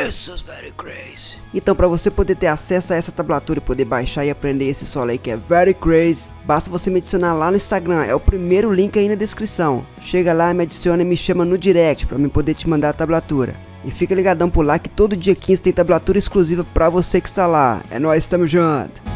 This is very crazy. Então, para você poder ter acesso a essa tablatura e poder baixar e aprender esse solo aí que é very crazy, basta você me adicionar lá no Instagram, é o primeiro link aí na descrição. Chega lá, me adiciona e me chama no direct para mim poder te mandar a tablatura. E fica ligadão por lá que todo dia 15 tem tablatura exclusiva para você que está lá. É nóis, tamo junto!